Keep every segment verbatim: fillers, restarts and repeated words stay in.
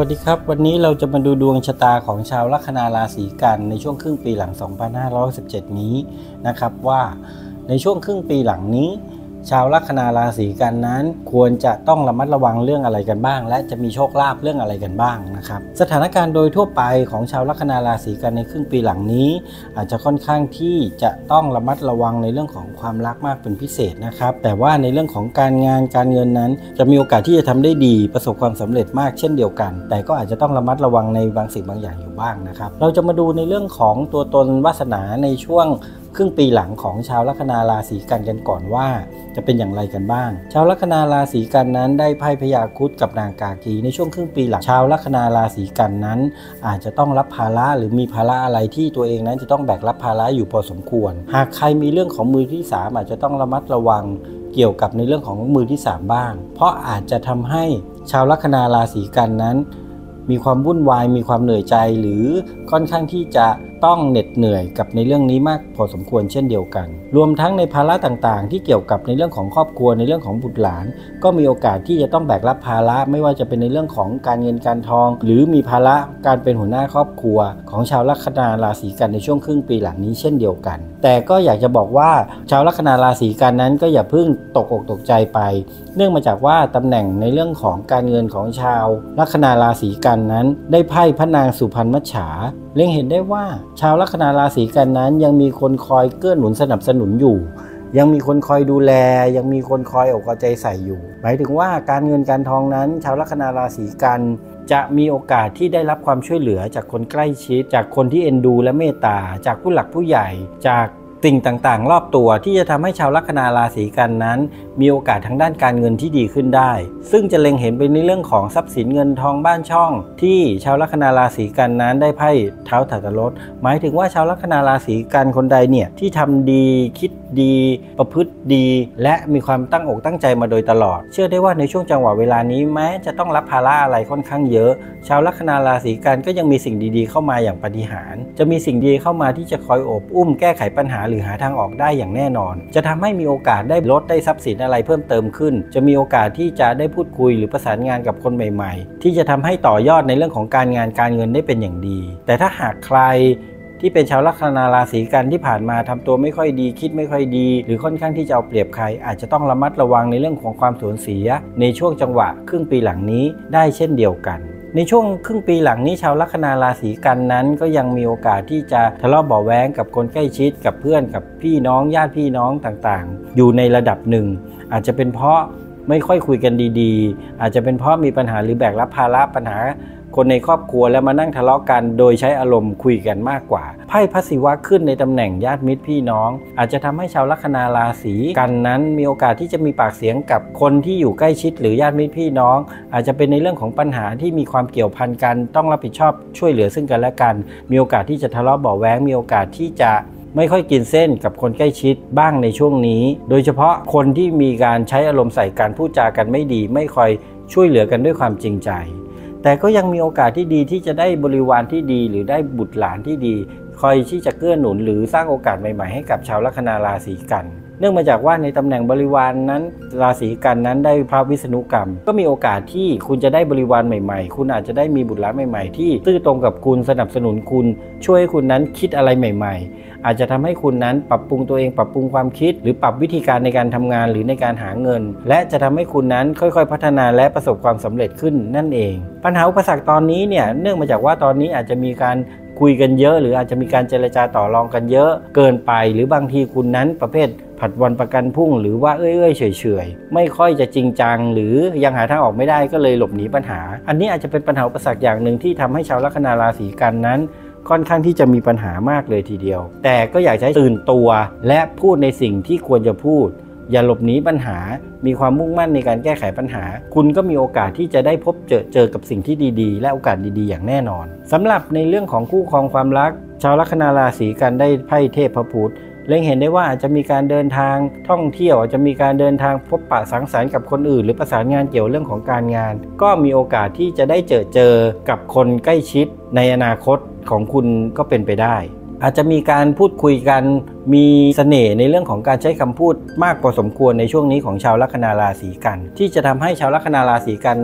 ดีครับวันนี้เราจะมาดูดวงชะตาของชาวลัคนาราศีกันในช่วงครึ่งปีหลังสองพันห้าร้อยสิบเจ็ดนี้นะครับว่าในช่วงครึ่งปีหลังนี้ชาวลัคนาราศีกันนั้นควรจะต้องระมัดระวังเรื่องอะไรกันบ้างและจะมีโชคลาภเรื่องอะไรกันบ้างนะครับสถานการณ์โดยทั่วไปของชาวลัคนาราศีกันในครึ่งปีหลังนี้อาจจะค่อนข้างที่จะต้องระมัดระวังในเรื่องของความรักมากเป็นพิเศษนะครับแต่ว่าในเรื่องของการงานการเงินนั้นจะมีโอกาสที่จะทำได้ดีประสบความสำเร็จมากเช่นเดียวกันแต่ก็อาจจะต้องระมัดระวังในบางสิ่งบางอย่างอยู่บ้างนะครับเราจะมาดูในเรื่องของตัวตนวาสนาในช่วงครึ่งปีหลังของชาวลัคนาราศีกันกันก่อนว่าจะเป็นอย่างไรกันบ้างชาวลัคนาราศีกันนั้นได้ไพ่พญาครุฑกับนางกากีในช่วงครึ่งปีหลังชาวลัคนาราศีกันนั้นอาจจะต้องรับภาระหรือมีภาระอะไรที่ตัวเองนั้นจะต้องแบกรับภาระอยู่พอสมควรหากใครมีเรื่องของมือที่สามอาจจะต้องระมัดระวังเกี่ยวกับในเรื่องของมือที่สามบ้างเพราะอาจจะทำให้ชาวลัคนาราศีกันนั้นมีความวุ่นวายมีความเหนื่อยใจหรือค่อนข้างที่จะต้องเหน็ดเหนื่อยกับในเรื่องนี้มากพอสมควรเช่นเดียวกันรวมทั้งในภาระต่างๆที่เกี่ยวกับในเรื่องของครอบครัวในเรื่องของบุตรหลานก็มีโอกาสที่จะต้องแบกรับภาระไม่ว่าจะเป็นในเรื่องของการเงินการทองหรือมีภาระการเป็นหัวหน้าครอบครัวของชาวลัคนาราศีกันในช่วงครึ่งปีหลังนี้เช่นเดียวกันแต่ก็อยากจะบอกว่าชาวลัคนาราศีกันนั้นก็อย่าเพิ่งตกอกตกใจไปเนื่องมาจากว่าตำแหน่งในเรื่องของการเงินของชาวลัคนาราศีกันนั้นได้ไพ่พระนางสุพรรณมัจฉาเล็งเห็นได้ว่าชาวลัคนาราศีกันนั้นยังมีคนคอยเกื้อหนุนสนับสนุนอยู่ยังมีคนคอยดูแลยังมีคนคอยอกเอาใจใส่อยู่หมายถึงว่าการเงินการทองนั้นชาวลัคนาราศีกันจะมีโอกาสที่ได้รับความช่วยเหลือจากคนใกล้ชิดจากคนที่เอ็นดูและเมตตาจากผู้หลักผู้ใหญ่จากสิ่งต่างๆรอบตัวที่จะทำให้ชาวลัคนาราศีกันนั้นมีโอกาสทางด้านการเงินที่ดีขึ้นได้ซึ่งจะเล็งเห็นไปในเรื่องของทรัพย์สินเงินทองบ้านช่องที่ชาวลัคนาราศีกันนั้นได้ไพ่เท้าถัตรถหมายถึงว่าชาวลัคนาราศีกันคนใดเนี่ยที่ทำดีคิดดีประพฤติดีและมีความตั้งอกตั้งใจมาโดยตลอดเชื่อได้ว่าในช่วงจังหวะเวลานี้แม้จะต้องรับภาระอะไรค่อนข้างเยอะชาวลัคนาราศีกันก็ยังมีสิ่งดีๆเข้ามาอย่างปาฏิหาริย์จะมีสิ่งดีเข้ามาที่จะคอยโอบอุ้มแก้ไขปัญหาหรือหาทางออกได้อย่างแน่นอนจะทำให้มีโอกาสได้ลดได้ทรัพย์สินอะไรเพิ่มเติมขึ้นจะมีโอกาสที่จะได้พูดคุยหรือประสานงานกับคนใหม่ๆที่จะทำให้ต่อยอดในเรื่องของการงานการเงินได้เป็นอย่างดีแต่ถ้าหากใครที่เป็นชาวลัคนาราศีกันที่ผ่านมาทำตัวไม่ค่อยดีคิดไม่ค่อยดีหรือค่อนข้างที่จะเอาเปรียบใครอาจจะต้องระมัดระวังในเรื่องของความสูญเสียในช่วงจังหวะครึ่งปีหลังนี้ได้เช่นเดียวกันในช่วงครึ่งปีหลังนี้ชาวลัคนาราศีกันนั้นก็ยังมีโอกาสที่จะทะเลาะเบาะแว้งกับคนใกล้ชิดกับเพื่อนกับพี่น้องญาติพี่น้องต่างๆอยู่ในระดับหนึ่งอาจจะเป็นเพราะไม่ค่อยคุยกันดีๆอาจจะเป็นเพราะมีปัญหาหรือแบกรับภาระปัญหาคนในครอบครัวแล้วมานั่งทะเลาะกันโดยใช้อารมณ์คุยกันมากกว่าไพ่พระศิวะขึ้นในตำแหน่งญาติมิตรพี่น้องอาจจะทำให้ชาวลัคนาราศีกันนั้นมีโอกาสที่จะมีปากเสียงกับคนที่อยู่ใกล้ชิดหรือญาติมิตรพี่น้องอาจจะเป็นในเรื่องของปัญหาที่มีความเกี่ยวพันกันต้องรับผิดชอบช่วยเหลือซึ่งกันและกันมีโอกาสที่จะทะเลาะเบาะแว้งมีโอกาสที่จะไม่ค่อยกินเส้นกับคนใกล้ชิดบ้างในช่วงนี้โดยเฉพาะคนที่มีการใช้อารมณ์ใส่กันพูดจากันไม่ดีไม่ค่อยช่วยเหลือกันด้วยความจริงใจแต่ก็ยังมีโอกาสที่ดีที่จะได้บริวารที่ดีหรือได้บุตรหลานที่ดีคอยที่จะเกื้อหนุนหรือสร้างโอกาสใหม่ๆให้กับชาวลัคนาราศีกันเนื่องมาจากว่าในตำแหน่งบริวารนั้นราศีกันนั้นได้พระวิษณุกรรมก็มีโอกาสที่คุณจะได้บริวารใหม่ๆคุณอาจจะได้มีบุตรหลานใหม่ๆที่ซื่อตรงกับคุณสนับสนุนคุณช่วยให้คุณนั้นคิดอะไรใหม่ๆอาจจะทำให้คุณนั้นปรับปรุงตัวเองปรับปรุงความคิดหรือปรับวิธีการในการทำงานหรือในการหาเงินและจะทำให้คุณนั้นค่อยๆพัฒนาและประสบความสำเร็จขึ้นนั่นเองปัญหาอุปสรรคตอนนี้เนี่ยเนื่องมาจากว่าตอนนี้อาจจะมีการคุยกันเยอะหรืออาจจะมีการเจรจาต่อรองกันเยอะเกินไปหรือบางทีคุณนั้นประเภทผัดวันประกันพรุ่งหรือว่าเอ้ยๆเฉยๆไม่ค่อยจะจริงจังหรือยังหาทางออกไม่ได้ก็เลยหลบหนีปัญหาอันนี้อาจจะเป็นปัญหาอุปสรรคอย่างหนึ่งที่ทำให้ชาวลัคนาราศีกันนั้นค่อนข้างที่จะมีปัญหามากเลยทีเดียวแต่ก็อยากให้ตื่นตัวและพูดในสิ่งที่ควรจะพูดอย่าหลบหนีปัญหามีความมุ่งมั่นในการแก้ไขปัญหาคุณก็มีโอกาสที่จะได้พบเจอเจอกับสิ่งที่ดีๆและโอกาสดีๆอย่างแน่นอนสำหรับในเรื่องของคู่ครองความรักชาวลัคนาราศีกันได้ไพ่เทพพุทธเล็งเห็นได้ว่าอาจจะมีการเดินทางท่องเที่ยวอาจจะมีการเดินทางพบปะสังสรรค์กับคนอื่นหรือประสานงานเกี่ยวเรื่องของการงานก็มีโอกาสที่จะได้เจอเจอกับคนใกล้ชิดในอนาคตของคุณก็เป็นไปได้อาจจะมีการพูดคุยกันมีเสน่ห์ในเรื่องของการใช้คำพูดมากพอสมควรในช่วงนี้ของชาวลัคนาราศีกันที่จะทำให้ชาวลัคนาราศีกันนั้น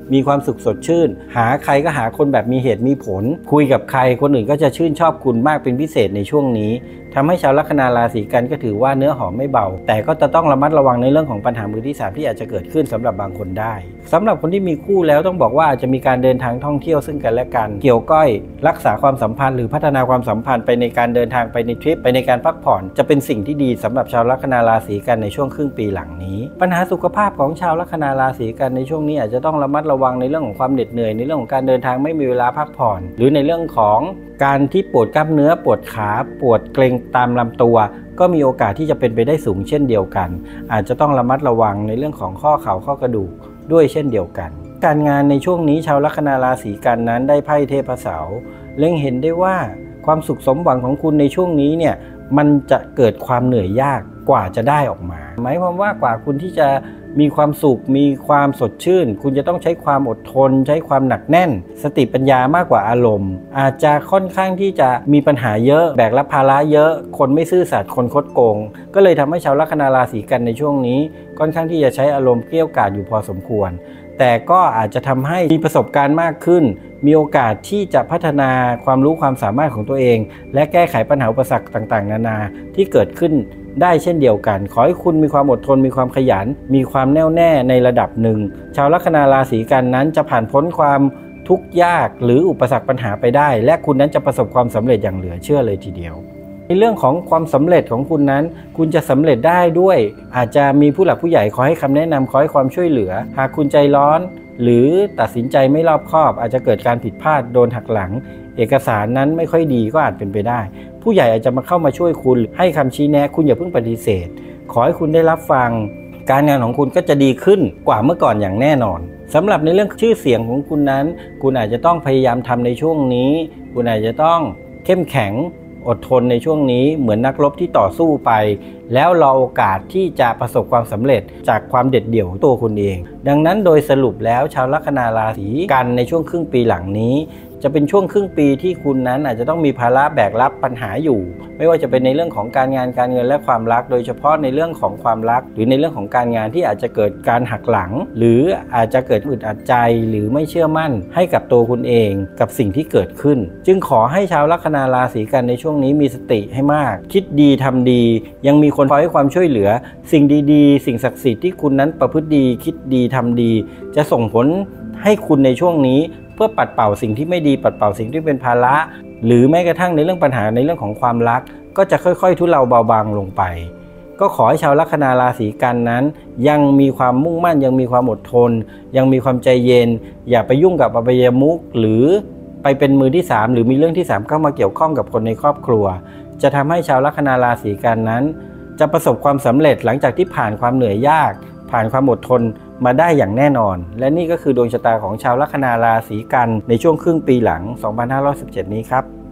มีความสุขสดชื่นหาใครก็หาคนแบบมีเหตุมีผลคุยกับใครคนอื่นก็จะชื่นชอบคุณมากเป็นพิเศษในช่วงนี้ทำให้ชาวลัคนาราศีกันก็ถือว่าเนื้อหอมไม่เบาแต่ก็จะต้องระมัดระวังในเรื่องของปัญหามือที่สามที่อาจจะเกิดขึ้นสำหรับบางคนได้สำหรับคนที่มีคู่แล้วต้องบอกว่าอาจจะมีการเดินทางท่องเที่ยวซึ่งกันและกันเกี่ยวก้อยรักษาความสัมพันธ์หรือพัฒนาความสัมพันธ์ไปในการเดินทางไปในทริปไปในการพักผ่อนจะเป็นสิ่งที่ดีสำหรับชาวลัคนาราศีกันในช่วงครึ่งปีหลังนี้ปัญหาสุขภาพของชาวลัคนาราศีกันในช่วงนี้อาจจะต้องระมัดระวังในเรื่องของความเหน็ดเหนื่อยในเรื่องของการเดินทางไม่มีเวลาพักผ่อนหรือในเรื่องของการที่ปวดกล้ามเนื้อปวดขาปวดเกร็งตามลำตัวก็มีโอกาสที่จะเป็นไปได้สูงเช่นเดียวกันอาจจะต้องระมัดระวังในเรื่องของข้อเข่าข้อกระดูกด้วยเช่นเดียวกันการงานในช่วงนี้ชาวลัคนาราศีกันนั้นได้ไพ่เทพเสาเล็งเห็นได้ว่าความสุขสมหวังของคุณในช่วงนี้เนี่ยมันจะเกิดความเหนื่อยยากกว่าจะได้ออกมาหมายความว่ากว่าคุณที่จะมีความสุขมีความสดชื่นคุณจะต้องใช้ความอดทนใช้ความหนักแน่นสติปัญญามากกว่าอารมณ์อาจจะค่อนข้างที่จะมีปัญหาเยอะแบกรับภาระเยอะคนไม่ซื่อสัตย์คนคดโกงก็เลยทำให้ชาวลัคนาราศีกันในช่วงนี้ค่อนข้างที่จะใช้อารมณ์เกรี้ยวกราดอยู่พอสมควรแต่ก็อาจจะทำให้มีประสบการณ์มากขึ้นมีโอกาสที่จะพัฒนาความรู้ความสามารถของตัวเองและแก้ไขปัญหาอุปสรรคต่างๆนานาที่เกิดขึ้นได้เช่นเดียวกันขอให้คุณมีความอดทนมีความขยันมีความแน่วแน่ในระดับหนึ่งชาวลัคนาราศีกันนั้นจะผ่านพ้นความทุกข์ยากหรืออุปสรรคปัญหาไปได้และคุณนั้นจะประสบความสำเร็จอย่างเหลือเชื่อเลยทีเดียวในเรื่องของความสำเร็จของคุณนั้นคุณจะสำเร็จได้ด้วยอาจจะมีผู้หลักผู้ใหญ่ขอให้คำแนะนำขอให้ความช่วยเหลือหากคุณใจร้อนหรือตัดสินใจไม่รอบคอบอาจจะเกิดการผิดพลาดโดนหักหลังเอกสารนั้นไม่ค่อยดีก็อาจเป็นไปได้ผู้ใหญ่อาจจะมาเข้ามาช่วยคุณให้คำชี้แนะคุณอย่าเพิ่งปฏิเสธขอให้คุณได้รับฟังการงานของคุณก็จะดีขึ้นกว่าเมื่อก่อนอย่างแน่นอนสำหรับในเรื่องชื่อเสียงของคุณนั้นคุณอาจจะต้องพยายามทำในช่วงนี้คุณอาจจะต้องเข้มแข็งอดทนในช่วงนี้เหมือนนักรบที่ต่อสู้ไปแล้วรอโอกาสที่จะประสบความสำเร็จจากความเด็ดเดี่ยวของตัวคุณเองดังนั้นโดยสรุปแล้วชาวลัคนาราศีกันในช่วงครึ่งปีหลังนี้จะเป็นช่วงครึ่งปีที่คุณนั้นอาจจะต้องมีภาระแบกรับปัญหาอยู่ไม่ว่าจะเป็นในเรื่องของการงานการเงินและความรักโดยเฉพาะในเรื่องของความรักหรือในเรื่องของการงานที่อาจจะเกิดการหักหลังหรืออาจจะเกิดอึดอัดใจหรือไม่เชื่อมั่นให้กับตัวคุณเองกับสิ่งที่เกิดขึ้นจึงขอให้ชาวลัคนาราศีกันในช่วงนี้มีสติให้มากคิดดีทำดียังมีคนคอยให้ความช่วยเหลือสิ่งดีๆสิ่งศักดิ์สิทธิ์ที่คุณนั้นประพฤติดีคิดดีทำดีจะส่งผลให้คุณในช่วงนี้เพื่อปัดเป่าสิ่งที่ไม่ดีปัดเป่าสิ่งที่เป็นภาระหรือแม้กระทั่งในเรื่องปัญหาในเรื่องของความรักก็จะค่อยๆทุเลาเบาบางลงไปก็ขอให้ชาวลัคนาราศีกันนั้นยังมีความมุ่งมั่นยังมีความอดทนยังมีความใจเย็นอย่าไปยุ่งกับอบายมุขหรือไปเป็นมือที่สามหรือมีเรื่องที่สามเข้ามาเกี่ยวข้องกับคนในครอบครัวจะทำให้ชาวลัคนาราศีกันนั้นจะประสบความสำเร็จหลังจากที่ผ่านความเหนื่อยยากผ่านความอดทนมาได้อย่างแน่นอนและนี่ก็คือดวงชะตาของชาวลัคนาราศีกันในช่วงครึ่งปีหลังสองพันห้าร้อยสิบเจ็ดนี้ครับ